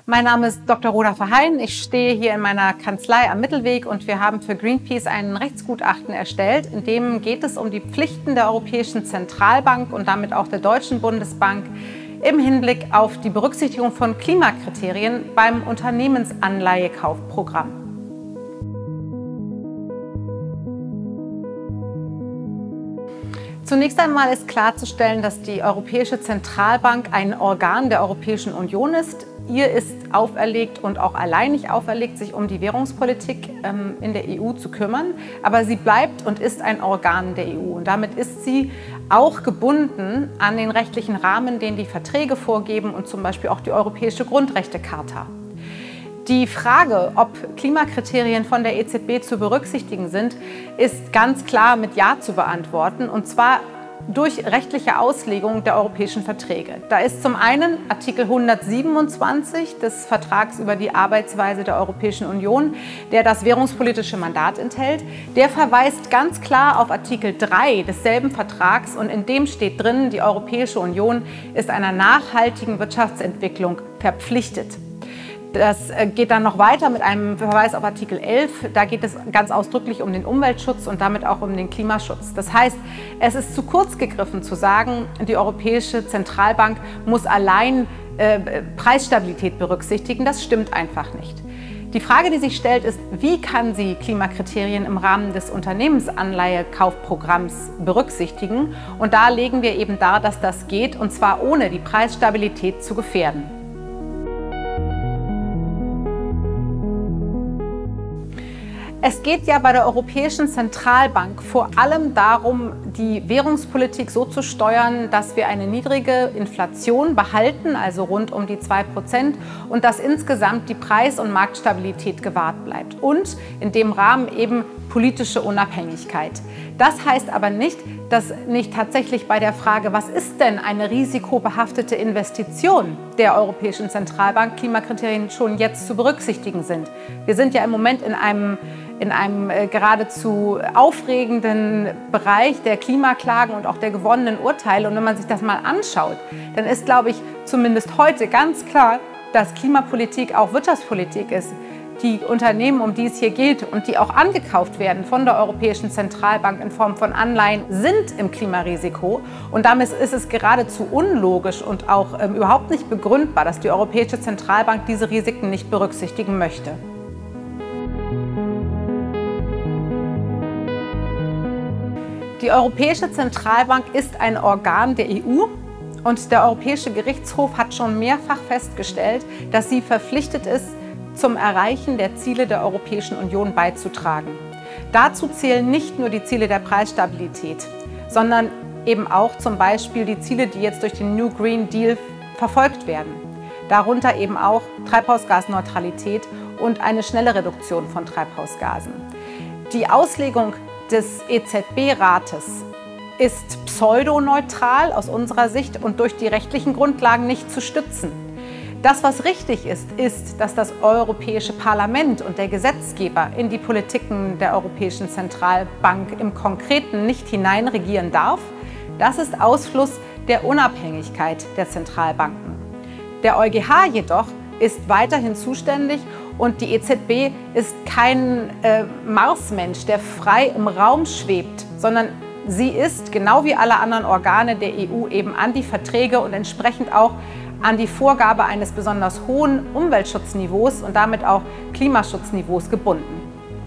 Mein Name ist Dr. Rhoda Verheyen. Ich stehe hier in meiner Kanzlei am Mittelweg und wir haben für Greenpeace ein Rechtsgutachten erstellt. In dem geht es um die Pflichten der Europäischen Zentralbank und damit auch der Deutschen Bundesbank im Hinblick auf die Berücksichtigung von Klimakriterien beim Unternehmensanleihekaufprogramm. Zunächst einmal ist klarzustellen, dass die Europäische Zentralbank ein Organ der Europäischen Union ist. Ihr ist auferlegt und auch alleinig auferlegt, sich um die Währungspolitik in der EU zu kümmern. Aber sie bleibt und ist ein Organ der EU. Und damit ist sie auch gebunden an den rechtlichen Rahmen, den die Verträge vorgeben und zum Beispiel auch die Europäische Grundrechtecharta. Die Frage, ob Klimakriterien von der EZB zu berücksichtigen sind, ist ganz klar mit Ja zu beantworten, und zwar durch rechtliche Auslegung der europäischen Verträge. Da ist zum einen Artikel 127 des Vertrags über die Arbeitsweise der Europäischen Union, der das währungspolitische Mandat enthält. Der verweist ganz klar auf Artikel 3 desselben Vertrags und in dem steht drin, die Europäische Union ist einer nachhaltigen Wirtschaftsentwicklung verpflichtet. Das geht dann noch weiter mit einem Verweis auf Artikel 11. Da geht es ganz ausdrücklich um den Umweltschutz und damit auch um den Klimaschutz. Das heißt, es ist zu kurz gegriffen zu sagen, die Europäische Zentralbank muss allein Preisstabilität berücksichtigen. Das stimmt einfach nicht. Die Frage, die sich stellt, ist, wie kann sie Klimakriterien im Rahmen des Unternehmensanleihekaufprogramms berücksichtigen? Und da legen wir eben dar, dass das geht, und zwar ohne die Preisstabilität zu gefährden. Es geht ja bei der Europäischen Zentralbank vor allem darum, die Währungspolitik so zu steuern, dass wir eine niedrige Inflation behalten, also rund um die 2%, und dass insgesamt die Preis- und Marktstabilität gewahrt bleibt und in dem Rahmen eben politische Unabhängigkeit. Das heißt aber nicht, dass nicht tatsächlich bei der Frage, was ist denn eine risikobehaftete Investition der Europäischen Zentralbank, Klimakriterien schon jetzt zu berücksichtigen sind. Wir sind ja im Moment in einem geradezu aufregenden Bereich der Klimaklagen und auch der gewonnenen Urteile. Und wenn man sich das mal anschaut, dann ist, glaube ich, zumindest heute ganz klar, dass Klimapolitik auch Wirtschaftspolitik ist. Die Unternehmen, um die es hier geht und die auch angekauft werden von der Europäischen Zentralbank in Form von Anleihen, sind im Klimarisiko. Und damit ist es geradezu unlogisch und auch überhaupt nicht begründbar, dass die Europäische Zentralbank diese Risiken nicht berücksichtigen möchte. Die Europäische Zentralbank ist ein Organ der EU und der Europäische Gerichtshof hat schon mehrfach festgestellt, dass sie verpflichtet ist, zum Erreichen der Ziele der Europäischen Union beizutragen. Dazu zählen nicht nur die Ziele der Preisstabilität, sondern eben auch zum Beispiel die Ziele, die jetzt durch den New Green Deal verfolgt werden. Darunter eben auch Treibhausgasneutralität und eine schnelle Reduktion von Treibhausgasen. Die Auslegung des EZB-Rates ist pseudoneutral aus unserer Sicht und durch die rechtlichen Grundlagen nicht zu stützen. Das, was richtig ist, ist, dass das Europäische Parlament und der Gesetzgeber in die Politiken der Europäischen Zentralbank im Konkreten nicht hineinregieren darf. Das ist Ausfluss der Unabhängigkeit der Zentralbanken. Der EuGH jedoch ist weiterhin zuständig und die EZB ist kein Marsmensch, der frei im Raum schwebt, sondern sie ist, genau wie alle anderen Organe der EU, eben an die Verträge und entsprechend auch an die Vorgabe eines besonders hohen Umweltschutzniveaus und damit auch Klimaschutzniveaus gebunden.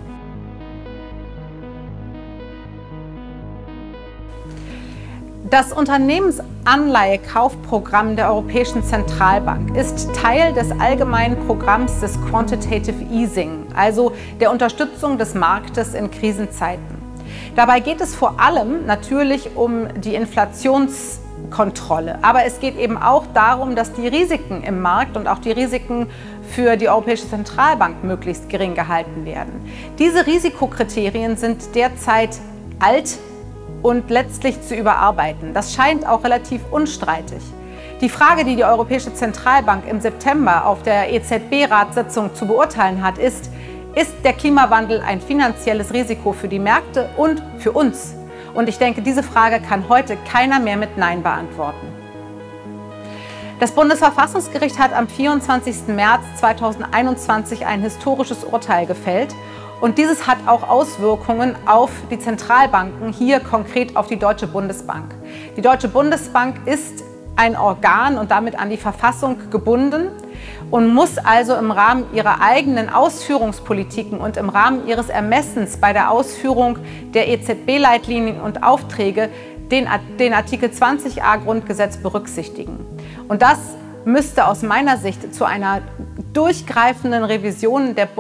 Das Unternehmensanleihekaufprogramm der Europäischen Zentralbank ist Teil des allgemeinen Programms des Quantitative Easing, also der Unterstützung des Marktes in Krisenzeiten. Dabei geht es vor allem natürlich um die Inflationskontrolle, aber es geht eben auch darum, dass die Risiken im Markt und auch die Risiken für die Europäische Zentralbank möglichst gering gehalten werden. Diese Risikokriterien sind derzeit alt und letztlich zu überarbeiten. Das scheint auch relativ unstreitig. Die Frage, die die Europäische Zentralbank im September auf der EZB-Ratssitzung zu beurteilen hat, ist der Klimawandel ein finanzielles Risiko für die Märkte und für uns? Und ich denke, diese Frage kann heute keiner mehr mit Nein beantworten. Das Bundesverfassungsgericht hat am 24. März 2021 ein historisches Urteil gefällt. Und dieses hat auch Auswirkungen auf die Zentralbanken, hier konkret auf die Deutsche Bundesbank. Die Deutsche Bundesbank ist ein Organ und damit an die Verfassung gebunden und muss also im Rahmen ihrer eigenen Ausführungspolitiken und im Rahmen ihres Ermessens bei der Ausführung der EZB-Leitlinien und Aufträge den Artikel 20a Grundgesetz berücksichtigen. Und das müsste aus meiner Sicht zu einer durchgreifenden Revision der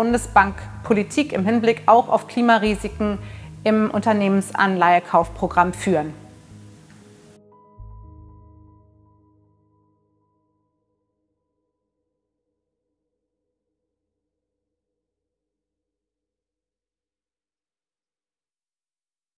Bundesbankpolitik im Hinblick auch auf Klimarisiken im Unternehmensanleihekaufprogramm führen.